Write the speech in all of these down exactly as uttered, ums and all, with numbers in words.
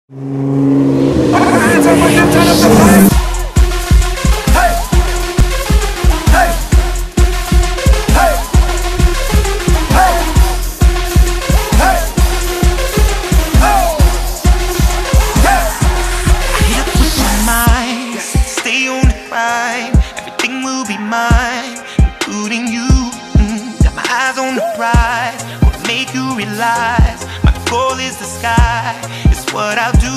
Hands up when you turn up the bass. Hey, hey, hey, hey, hey, oh, yeah. Hit up with my mind, stay on the grind. Everything will be mine, including you. Mm, got my eyes on the prize, wanna make you realize my goal is the sky. It's what I'll do.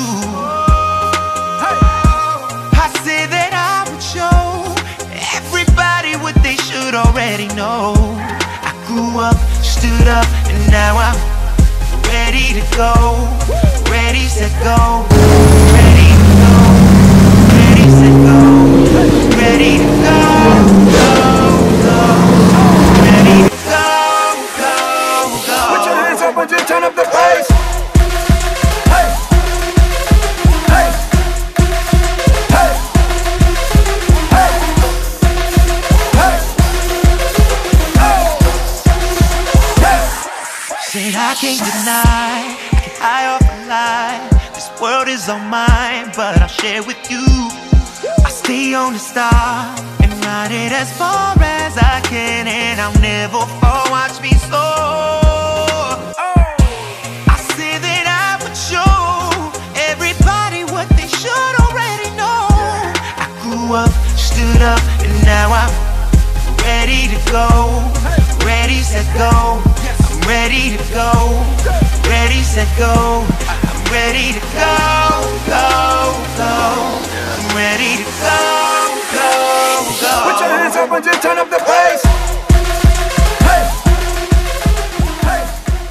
I say that I would show everybody what they should already know. I grew up, stood up, and now I'm ready to go. Ready, set, go. Ready to go. Ready, set, go. Ready to go. Go, go. Ready to go, go, go. Put your hands up when you turn up the bass. Hey, hey, hey, hey, hey, oh, yeah. Said I can't deny, I get high off a lie. This world is all mine, but I'll share with you. I stay on the star and ride it as far as I can, and I'll never fall. Watch me soar. I say that I would show everybody what they should already know. I grew up, stood up, and now I'm ready to go. Ready, set, go. I'm ready to go. Ready, set, go. I'm ready to go, go, go. I'm ready to go, go, go. Put your hands up when you turn up the bass. Hey, hey.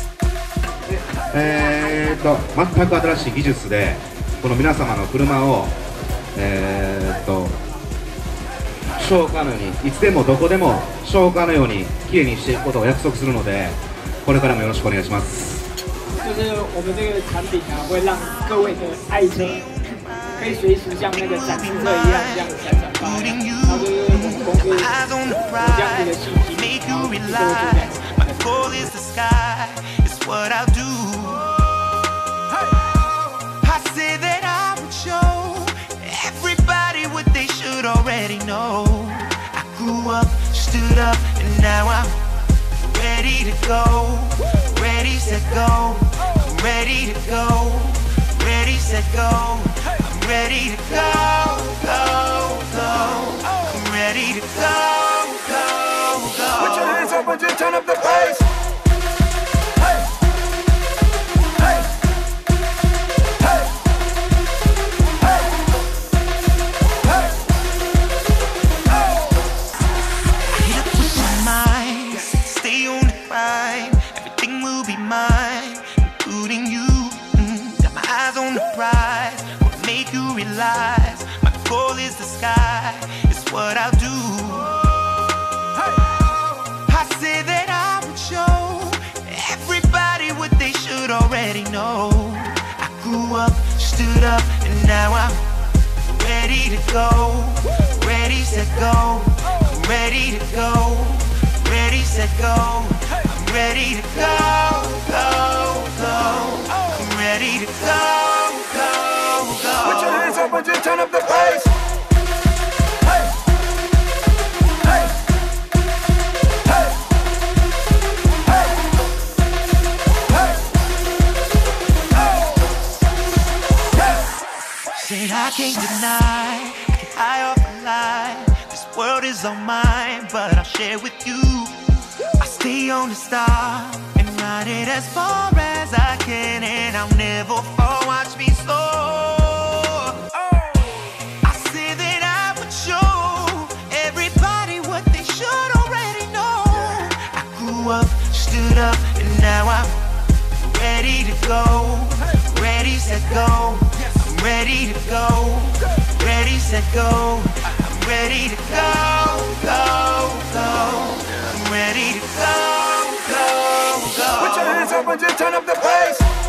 えーっと全く新しい技術でこの皆様の車をえーっと消火のようにいつでもどこでも消火のようにきれいにしていくことを約束するのでこれからもよろしくお願いします。 就是我们这个产品啊，会让各位的爱车可以随时像那个展示车一样这样闪闪发亮。然后就是我们公司有这样子的信息，然后去做这样。 My goal is the sky, it's what I'll do. I say that I would show everybody what they should already know. I grew up, stood up, and now I'm ready to go. Ready, set, go. I'm ready to go. Ready, set, go. I'm ready to go, go, go. I'm ready to go, go, go. Put your hands up when you turn up the bass. Hey, hey, hey, hey, hey, oh. Hit up with my mind, stay on the grind. Everything will be mine, including you. Mm, got my eyes on the prize, wanna make you realize my goal is the sky. It's what I'll do. I say that I would show everybody what they should already know. I grew up, stood up, and now I'm ready to go. Ready, set, go. I'm ready to go. Ready, set, go. I'm ready to go, go, go. I'm ready to go, go, go. Put your hands up when you turn up the bass. Hey, hey, hey, hey, hey, oh, yeah. Said I can't deny, I get high off a lie. This world is all mine, but I'll share with you. I stay on the star and ride it as far as I can, and I'll never fall. Watch me soar. I say that I would show everybody what they should already know. I grew up, stood up, and now I'm ready to go. Ready, set, go. I'm ready to go. Ready, set, go. I'm ready to go, go, go. I'm ready to go, go, go. Put your hands up when you turn up the bass.